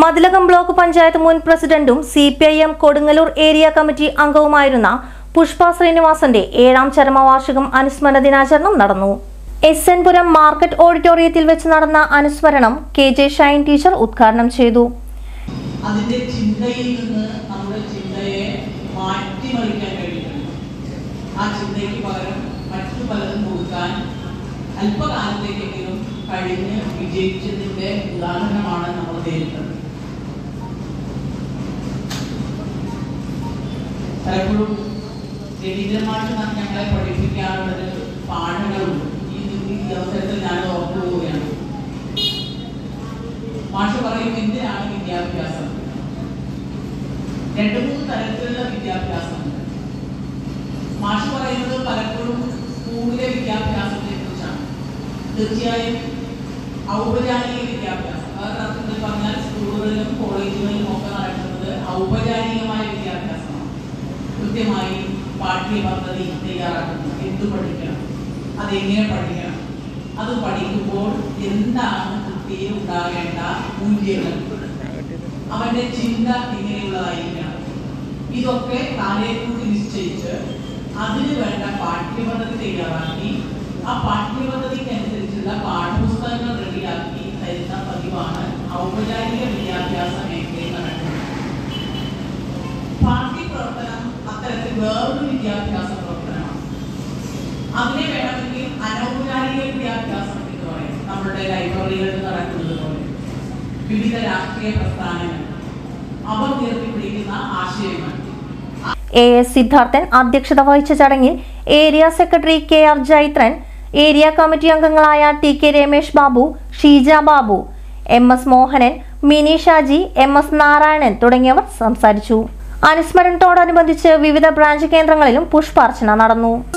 Mathilakam block panchayat മുൻ പ്രസിഡന്റും CPIM Kodungallur area committee അംഗവുമായിരുന്ന പുഷ്പ ശ്രീനിവാസന്റെ 7ാം ചരമവാർഷികം അനുസ്മരണ ദിനാചരണം നടന്നു. SN പുരം മാർക്കറ്റ് ഓഡിറ്റോറിയത്തിൽ വെച്ച് നടന്ന അനുസ്മരണം KJ ഷൈൻ ടീച്ചർ ഉദ്ഘാടനം ചെയ്തു. അതിന്റെ ചിന്തയിൽ നിന്ന് നമ്മുടെ ചിന്തയെ മാറ്റിമറിക്കാൻ കഴിയുന്നു. ആ ചിന്തയ്ക്ക് പകരം മറ്റു പലതും കൊടുക്കാൻ അല്പകാലത്തേക്കെങ്കിലും കഴിഞ്ഞ് വിജയിച്ചതിന്റെ ഉദാഹരണമാണ് നമ്മൾ നേരിട്ടത്. പലപ്പോഴും രവീന്ദ്രമാഷ് ഞങ്ങളെ പഠിപ്പിക്കാനുള്ളൊരു പാഠങ്ങളുണ്ട്. ഈ അവസരത്തിൽ ഞാൻ ഓർത്തു പോവുകയാണ്. മാഷ് പറയും, എന്തിനാണ് വിദ്യാഭ്യാസം? 2-3 തരത്തിലുള്ള വിദ്യാഭ്യാസമുണ്ട്. മാഷ് പറയുന്നത് പലപ്പോഴും സ്കൂളിലെ വിദ്യാഭ്യാസത്തെ കുറിച്ചാണ്. തീർച്ചയായും ഔപചാരിക വിദ്യാഭ്യാസം, അർത്ഥത്തിൽ പറഞ്ഞാൽ സ്കൂളുകളിലും കോളേജുകളിലും ഒക്കെ നടക്കുന്നത് ഔപചാരികമായ വിദ്യാഭ്യാസമാണ്. കൃത്യമായി പാഠ്യപദ്ധതി തയ്യാറാക്കുന്നത്, എന്ത് പഠിക്കണം, അതെങ്ങനെ പഠിക്കണം, അത് പഠിക്കുമ്പോൾ എന്താണ് കുട്ടിയെ ഉണ്ടാകേണ്ട മൂല്യങ്ങൾ, അവന്റെ ചിന്ത എങ്ങനെയുള്ളതായിരിക്കണം, ഇതൊക്കെ താഴേക്കൂടി നിശ്ചയിച്ച് അതിന് വേണ്ട പാഠ്യപദ്ധതി തയ്യാറാക്കി ആ പാഠ്യപദ്ധതിക്ക് അനുസരിച്ചുള്ള പാഠപുസ്തകങ്ങൾ റെഡിയാക്കി തരുന്ന പതിവാണ് ഔപചാരിക വിദ്യാഭ്യാസ മേഖലയിൽ നടക്കുന്നത്. പാഠ്യ പ്രവർത്തനം അത്തരത്തിൽ വേറൊരു വിദ്യാഭ്യാസ പ്രവർത്തനമാണ്. അതിനെ വേണമെങ്കിൽ അനൗപചാരിക വിദ്യാഭ്യാസം എന്ന് പറയും. നമ്മുടെ ലൈബ്രറികളിൽ നടക്കുന്നത് പോലെ വിവിധ രാഷ്ട്രീയ പ്രസ്ഥാനങ്ങൾ അവർ ഉയർത്തിപ്പിടിക്കുന്ന ആശയങ്ങൾ. AS സിദ്ധാർത്ഥൻ അധ്യക്ഷത വഹിച്ച ചടങ്ങിൽ area secretary KR Jaithran, area committee അംഗങ്ങളായ TK Ramesh Babu, Sheeja Babu, MS Mohanan, Mini Shaji, MS Narayanan തുടങ്ങിയവർ സംസാരിച്ചു. അനുസ്മരണത്തോടനുബന്ധിച്ച് വിവിധ ബ്രാഞ്ച് കേന്ദ്രങ്ങളിലും പുഷ്പാർച്ചന നടന്നു.